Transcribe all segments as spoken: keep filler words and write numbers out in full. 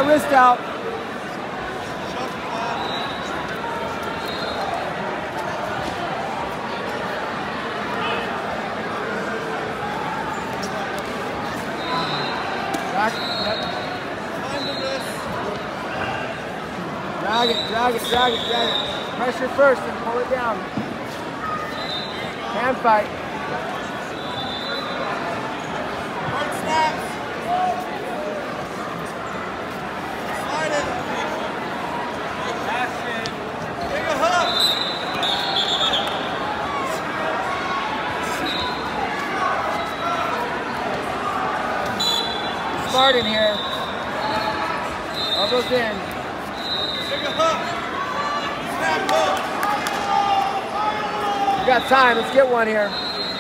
wrist out. Drag it, drag it, drag it, drag it. Pressure first and pull it down. Hand fight. Hard snaps. Slide it. Action. Take a hook. Smart in here. Elbows in. We got time, let's get one here.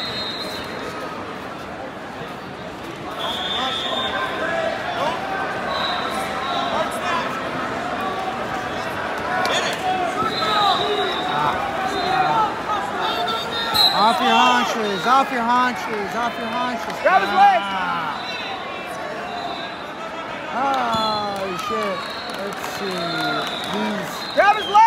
Off your haunches, off your haunches, off your haunches. Grab his leg! Oh, shit. Let's see. He's grab his leg!